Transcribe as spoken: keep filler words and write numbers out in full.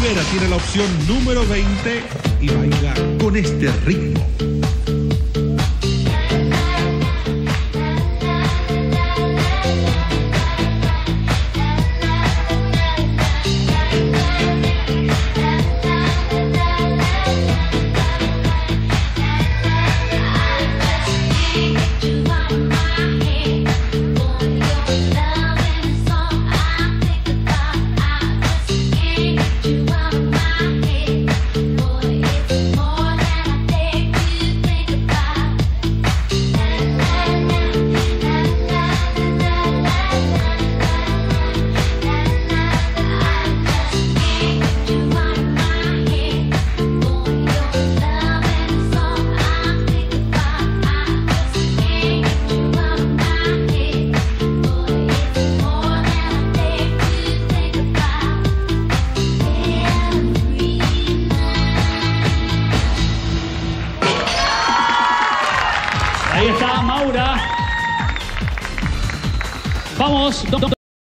Rivera tiene la opción número veinte y baila con este ritmo. Ahí está Maura. Vamos, dos, dos.